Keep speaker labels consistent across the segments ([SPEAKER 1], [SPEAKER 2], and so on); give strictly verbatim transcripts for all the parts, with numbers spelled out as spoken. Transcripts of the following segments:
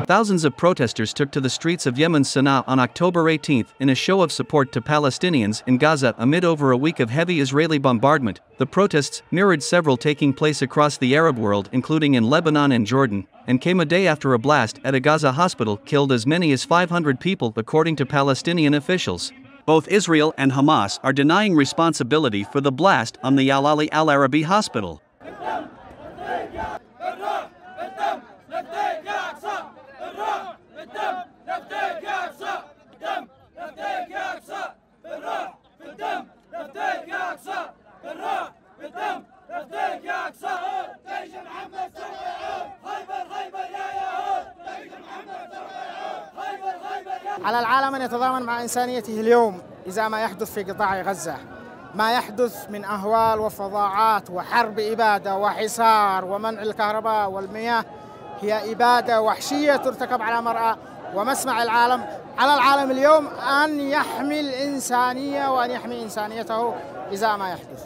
[SPEAKER 1] Thousands of protesters took to the streets of Yemen's Sana'a on October eighteenth in a show of support to Palestinians in Gaza amid over a week of heavy Israeli bombardment. The protests mirrored several taking place across the Arab world, including in Lebanon and Jordan, and came a day after a blast at a Gaza hospital killed as many as five hundred people, according to Palestinian officials. Both Israel and Hamas are denying responsibility for the blast on the Al Ali Al Arabi hospital.
[SPEAKER 2] على العالم أن يتضامن مع إنسانيته اليوم إذا ما يحدث في قطاع غزة. ما يحدث من أهوال وفظاعات وحرب إبادة وحصار ومنع الكهرباء والمياه هي إبادة وحشية ترتكب على مرأى ومسمع العالم. على العالم اليوم أن يحمي الإنسانية وأن يحمي إنسانيته إذا ما يحدث.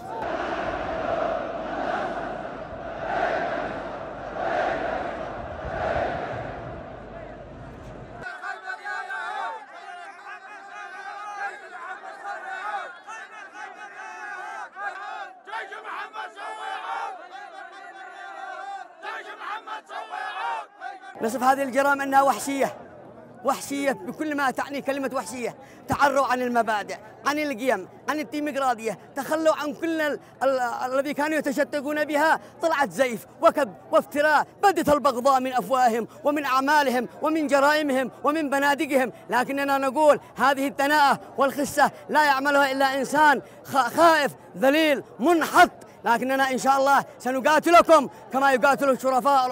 [SPEAKER 3] نصف هذه الجرائم أنها وحشية، وحشية بكل ما تعني كلمة وحشية. تعروا عن المبادئ، عن القيم، عن الديمقراطية، تخلوا عن كل الذي كانوا يتشتقون بها. طلعت زيف وكذب وافتراء، بدت البغضاء من أفواههم ومن أعمالهم ومن جرائمهم ومن بنادقهم. لكننا نقول هذه الدناءة والخسة لا يعملها إلا إنسان خائف ذليل منحط. لكننا إن شاء الله سنقاتلكم كما يقاتل الشرفاء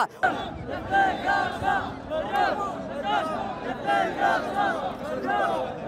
[SPEAKER 3] العظماء.